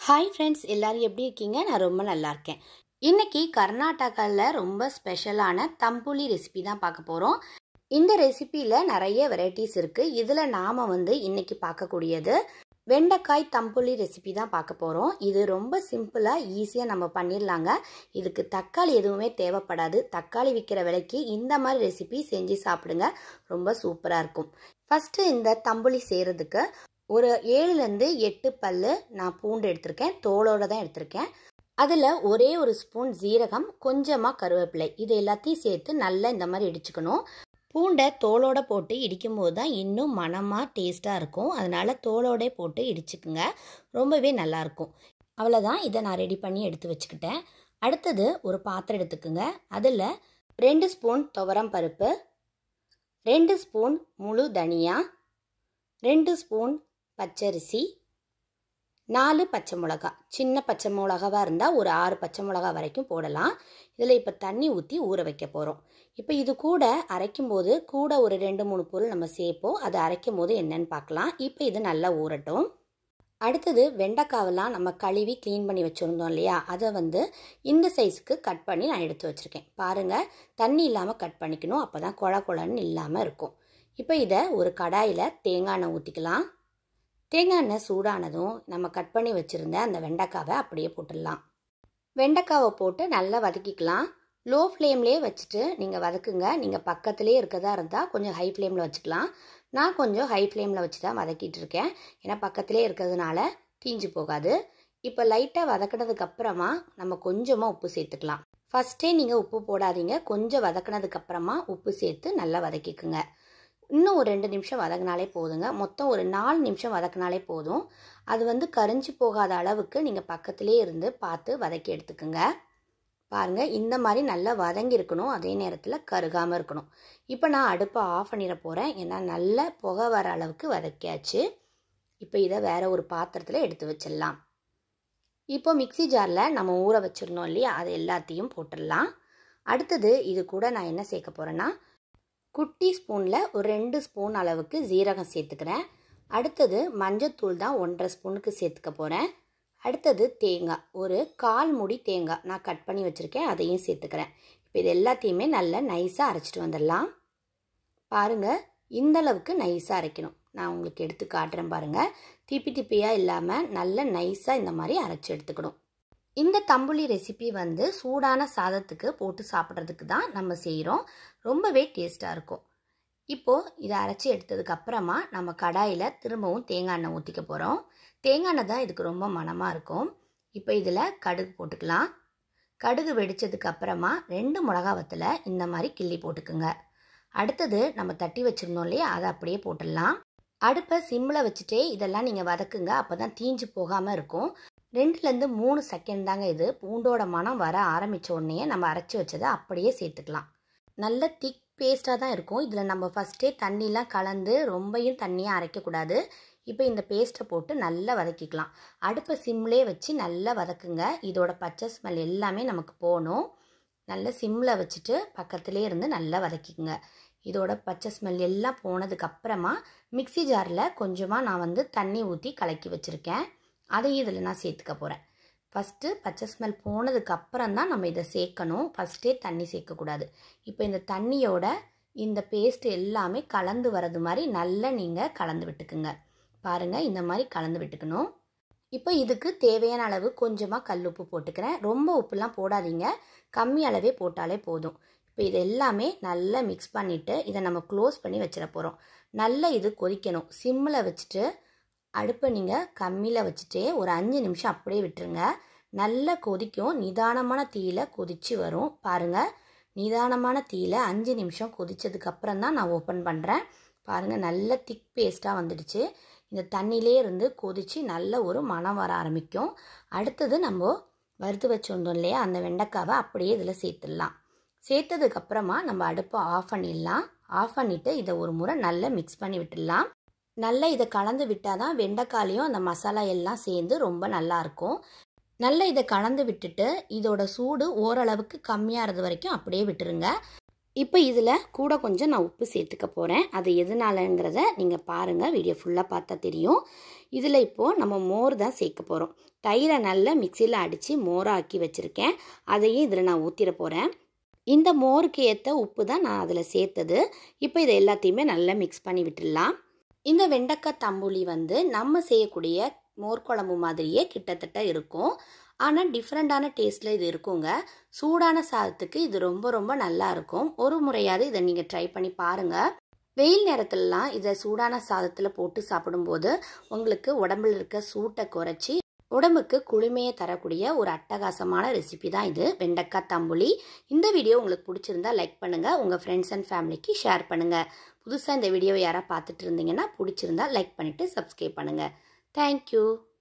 Hi friends, எல்லாரும் எப்படி இருக்கீங்க? நான் ரொம்ப நல்லா இருக்கேன். இன்னைக்கு கர்நாடகாவில் ரொம்ப ஸ்பெஷலான தம்புலி ரெசிபி தான் பார்க்க போகிறோம். இந்த ரெசிபியில் நிறைய வெரைட்டிஸ் இருக்குது. இதில் நாம் இன்னைக்கு பார்க்கக்கூடியது வெண்டைக்காய் தம்புலி ரெசிபி தான் பார்க்க போகிறோம். இது ரொம்ப சிம்பிளாக ஈஸியாக நம்ம பண்ணிடலாங்க. இதுக்கு தக்காளி எதுவுமே தேவைப்படாது. தக்காளி விற்கிற விலைக்கு இந்த மாதிரி ரெசிபி செஞ்சு சாப்பிடுங்க, ரொம்ப சூப்பராக இருக்கும். ஃபஸ்ட்டு இந்த தம்புலி செய்கிறதுக்கு ஒரு 7லேருந்து 8 பல்லு நான் பூண்டு எடுத்திருக்கேன். தோலோடு தான் எடுத்திருக்கேன். அதில் ஒரே ஒரு ஸ்பூன் ஜீரகம், கொஞ்சமாக கருவேப்பிலை, இது எல்லாத்தையும் சேர்த்து நல்லா இந்த மாதிரி இடிச்சுக்கணும். பூண்டை தோலோடு போட்டு இடிக்கும்போது தான் இன்னும் மணமாக டேஸ்ட்டாக இருக்கும். அதனால் தோலோடே போட்டு இடிச்சுக்குங்க, ரொம்பவே நல்லாயிருக்கும். அவ்வளோதான், இதை நான் ரெடி பண்ணி எடுத்து வச்சுக்கிட்டேன். அடுத்தது ஒரு பாத்திரம் எடுத்துக்குங்க. அதில் 2 ஸ்பூன் துவரம் பருப்பு, 2 ஸ்பூன் முழு தனியா, 2 ஸ்பூன் பச்சரிசி, 4 பச்சை மிளகா. சின்ன பச்சை மிளகாவாக இருந்தால் ஒரு 6 பச்சை மிளகா வரைக்கும் போடலாம். இதில் இப்போ தண்ணி ஊற்றி ஊற வைக்க போகிறோம். இப்போ இது கூட அரைக்கும் போது கூட ஒரு 2-3 பொருள் நம்ம சேர்ப்போம். அது அரைக்கும் போது என்னன்னு பார்க்கலாம். இப்போ இது நல்லா ஊறட்டும். அடுத்தது வெண்டைக்காவெல்லாம் நம்ம கழுவி க்ளீன் பண்ணி வச்சுருந்தோம் இல்லையா, அதை இந்த சைஸுக்கு கட் பண்ணி நான் எடுத்து வச்சுருக்கேன். பாருங்கள், தண்ணி இல்லாமல் கட் பண்ணிக்கணும், அப்போ தான் குழ குழன்னு இல்லாமல் இருக்கும். இப்போ இதை ஒரு கடாயில் தேங்காய் எண்ணெய் ஊற்றிக்கலாம். தேங்காய் எண்ணெய் சூடானதும் நம்ம கட் பண்ணி வச்சுருந்த அந்த வெண்டைக்காவை அப்படியே போட்டுடலாம். வெண்டைக்காவை போட்டு நல்லா வதக்கிக்கலாம். லோ ஃப்ளேம்லேயே வச்சுட்டு நீங்கள் வதக்குங்க. நீங்கள் பக்கத்துலேயே இருக்கதா இருந்தால் கொஞ்சம் ஹை ஃப்ளேமில் வச்சுக்கலாம். நான் கொஞ்சம் ஹை ஃப்ளேமில் வச்சு தான் வதக்கிட்டு இருக்கேன், ஏன்னா பக்கத்துலேயே இருக்கிறதுனால தீஞ்சு போகாது. இப்போ லைட்டாக வதக்கினதுக்கப்புறமா நம்ம கொஞ்சமாக உப்பு சேர்த்துக்கலாம். ஃபஸ்ட்டே நீங்கள் உப்பு போடாதீங்க, கொஞ்சம் வதக்கினதுக்கப்புறமா உப்பு சேர்த்து நல்லா வதக்கிக்குங்க. இன்னும் ஒரு 2 நிமிஷம் வதக்கினாலே போதுங்க. மொத்தம் ஒரு 4 நிமிஷம் வதக்கினாலே போதும். அது கரிஞ்சு போகாத அளவுக்கு நீங்கள் பக்கத்திலே இருந்து பார்த்து வதக்கி எடுத்துக்குங்க. பாருங்கள், இந்த மாதிரி நல்லா வதங்கி இருக்கணும், அதே நேரத்தில் கருகாமல் இருக்கணும். இப்போ நான் அடுப்பை ஆஃப் பண்ணிட போகிறேன், ஏன்னா நல்லா புகை வர அளவுக்கு வதக்கியாச்சு. இப்போ இதை வேற ஒரு பாத்திரத்தில் எடுத்து வச்சிடலாம். இப்போ மிக்சி ஜாரில் நம்ம ஊற வச்சுருந்தோம் இல்லையா, அது எல்லாத்தையும் போட்டுடலாம். அடுத்தது இது கூட நான் என்ன சேர்க்க போகிறேன்னா, குட்டி ஸ்பூனில் ஒரு 2 ஸ்பூன் அளவுக்கு ஜீரகம் சேர்த்துக்கிறேன். அடுத்தது மஞ்சத்தூள் தான் 1.5 ஸ்பூனுக்கு சேர்த்துக்க போகிறேன். அடுத்தது தேங்காய், ஒரு 1/4 மூடி தேங்காய் நான் கட் பண்ணி வச்சுருக்கேன், அதையும் சேர்த்துக்கிறேன். இப்போ இது எல்லாத்தையுமே நல்லா நைஸாக அரைச்சிட்டு வந்துடலாம். பாருங்கள், இந்தளவுக்கு நைஸாக அரைக்கணும். நான் உங்களுக்கு எடுத்து காட்டுறேன் பாருங்கள். திப்பி திப்பியாக இல்லாமல் நல்ல நைஸாக இந்த மாதிரி அரைச்சி எடுத்துக்கணும். இந்த தம்புலி ரெசிபி சூடான சாதத்துக்கு போட்டு சாப்பிட்றதுக்கு தான் நம்ம செய்கிறோம். ரொம்பவே டேஸ்ட்டாக இருக்கும். இப்போது இதை அரைச்சி எடுத்ததுக்கு அப்புறமா நம்ம கடாயில் திரும்பவும் தேங்காய் எண்ணெய் ஊற்றிக்க போகிறோம். தேங்காய் எண்ணெய் தான் இதுக்கு ரொம்ப மணமாக இருக்கும். இப்போ இதில் கடுகு போட்டுக்கலாம். கடுகு வெடித்ததுக்கு அப்புறமா 2 மிளகா வத்தலை இந்த மாதிரி கிள்ளி போட்டுக்குங்க. அடுத்தது நம்ம தட்டி வச்சுருந்தோம் இல்லையா, அதை அப்படியே போட்டுடலாம். அடுப்பை சிம்மில் வச்சுட்டே இதெல்லாம் நீங்கள் வதக்குங்க, அப்போ தான் தீஞ்சு போகாமல் இருக்கும். 2லேருந்து 3 செகண்ட் தாங்க இது. பூண்டோட மனம் வர ஆரம்பித்த உடனே நம்ம அரைச்சி வச்சதை அப்படியே சேர்த்துக்கலாம். நல்ல திக் பேஸ்ட்டாக தான் இருக்கும். இதில் நம்ம ஃபஸ்ட்டே தண்ணிலாம் கலந்து ரொம்பையும் தண்ணியாக அரைக்கக்கூடாது. இப்போ இந்த பேஸ்ட்டை போட்டு நல்லா வதக்கிக்கலாம். அடுப்பை சிம்லேயே வச்சு நல்லா வதக்குங்க. இதோட பச்சை ஸ்மெல் எல்லாமே நமக்கு போகணும். நல்லா சிம்மில் வச்சுட்டு பக்கத்துலேயே இருந்து நல்லா வதக்கிக்குங்க. இதோட பச்சை ஸ்மெல் எல்லாம் போனதுக்கப்புறமா மிக்சி ஜாரில் கொஞ்சமாக நான் தண்ணி ஊற்றி கலக்கி வச்சுருக்கேன், அதையும் இதில் நான் சேர்த்துக்க போகிறேன். ஃபஸ்ட்டு பச்சை ஸ்மெல் போனதுக்கப்புறம் தான் நம்ம இதை சேர்க்கணும், ஃபஸ்ட்டே தண்ணி சேர்க்கக்கூடாது. இப்போ இந்த தண்ணியோட இந்த பேஸ்ட் எல்லாமே கலந்து வர்றது மாதிரி நல்லா நீங்கள் கலந்து விட்டுக்குங்க. பாருங்கள், இந்த மாதிரி கலந்து விட்டுக்கணும். இப்போ இதுக்கு தேவையான அளவு கொஞ்சமாக கல்லுப்பு போட்டுக்கிறேன். ரொம்ப உப்புலாம் போடாதீங்க, கம்மி அளவே போட்டாலே போதும். இப்போ இது எல்லாமே நல்லா மிக்ஸ் பண்ணிவிட்டு இதை நம்ம க்ளோஸ் பண்ணி வச்சிட போகிறோம். நல்லா இது கொதிக்கணும். சிம்மில் வச்சுட்டு அடுப்பை நீங்கள் கம்மியில் வச்சுட்டே ஒரு 5 நிமிஷம் அப்படியே விட்டுருங்க. நல்லா கொதிக்கும். நிதானமான தீயில் கொதித்து வரும். பாருங்கள், நிதானமான தீயில் 5 நிமிஷம் கொதித்ததுக்கப்புறம் தான் நான் ஓப்பன் பண்ணுறேன். பாருங்கள், நல்ல திக் பேஸ்ட்டாக வந்துடுச்சு. இந்த தண்ணியிலே இருந்து கொதித்து நல்ல ஒரு மணம் வர ஆரம்பிக்கும். அடுத்தது நம்ம வறுத்து வச்சுருந்தோம் இல்லையா, அந்த வெண்டைக்காவை அப்படியே இதில் சேர்த்துடலாம். சேர்த்ததுக்கப்புறமா நம்ம அடுப்பை ஆஃப் பண்ணிடலாம். ஆஃப் பண்ணிவிட்டு இதை ஒரு முறை நல்லா மிக்ஸ் பண்ணி விட்டுடலாம். நல்லா இதை கலந்து விட்டால் தான் வெண்டைக்காலையும் அந்த மசாலா எல்லாம் சேர்ந்து ரொம்ப நல்லாயிருக்கும். நல்லா இதை கலந்து விட்டுட்டு இதோட சூடு ஓரளவுக்கு கம்மியாகிறது வரைக்கும் அப்படியே விட்டுருங்க. இப்போ இதில் கூட கொஞ்சம் நான் உப்பு சேர்த்துக்க போகிறேன். அது எதனாலங்கிறத நீங்கள் பாருங்கள், வீடியோ ஃபுல்லாக பார்த்தா தெரியும். இதில் இப்போது நம்ம மோர் தான் சேர்க்க போகிறோம். தயிரை நல்லா மிக்சியில் அடித்து மோராக்கி வச்சுருக்கேன். அதையும் இதில் நான் ஊற்றிட போகிறேன். இந்த மோருக்கு ஏற்ற உப்பு தான் நான் அதில் சேர்த்தது. இப்போ இதை எல்லாத்தையுமே நல்லா மிக்ஸ் பண்ணி விட்டுடலாம். இந்த வெண்டைக்காய் தம்புளி வந்து நம்ம செய்யக்கூடிய மோர் குழம்பு மாதிரியே கிட்டத்தட்ட இருக்கும். ஆனால் டிஃப்ரெண்ட்டான டேஸ்ட்டில் இது இருக்குங்க. சூடான சாதத்துக்கு இது ரொம்ப ரொம்ப நல்லா இருக்கும். ஒரு முறையாவது இதை நீங்கள் ட்ரை பண்ணி பாருங்கள். வெயில் நேரத்துலலாம் இதை சூடான சாதத்தில் போட்டு சாப்பிடும்போது உங்களுக்கு உடம்புல இருக்க சூட்டை குறைச்சி உடம்புக்கு குளுமையை தரக்கூடிய ஒரு அட்டகாசமான ரெசிபி தான் இது, வெண்டைக்காய் தம்புளி. இந்த வீடியோ உங்களுக்கு பிடிச்சிருந்தா லைக் பண்ணுங்கள், உங்கள் ஃப்ரெண்ட்ஸ் அண்ட் ஃபேமிலிக்கு ஷேர் பண்ணுங்கள். புதுசாக இந்த வீடியோவை யாராவது பார்த்துட்டு இருந்தீங்கன்னா பிடிச்சிருந்தா லைக் பண்ணிவிட்டு சப்ஸ்கிரைப் பண்ணுங்கள். தேங்க்யூ.